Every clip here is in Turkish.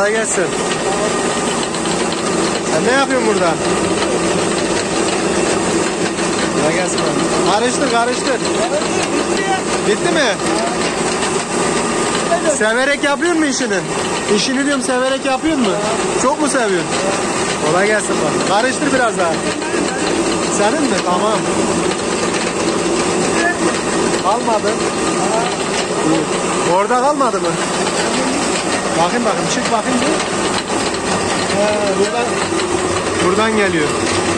Kolay gelsin. Sen ne yapıyorsun burada? Kolay gelsin abi. Karıştır. Bitti mi? Severek yapıyor mu işini? İşini diyorum, severek yapıyor mu? Çok mu seviyorsun? Kolay gelsin bak. Karıştır biraz daha. Senin mi? Tamam. Kalmadı. Orada kalmadı mı? Bakayım çık bakayım bir. Buradan geliyor.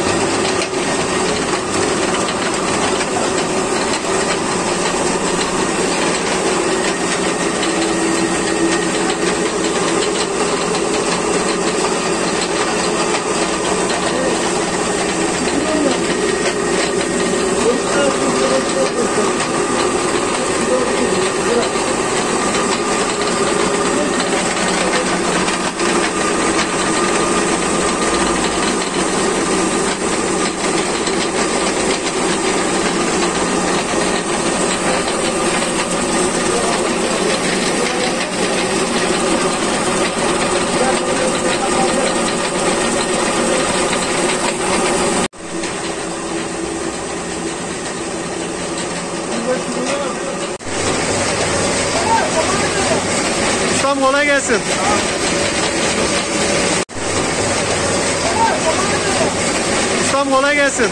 Ustam kolay gelsin. Ustam kolay gelsin.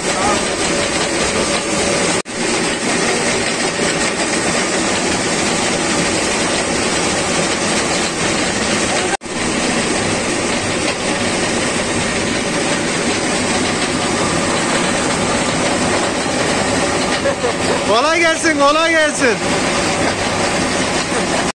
Kolay gelsin.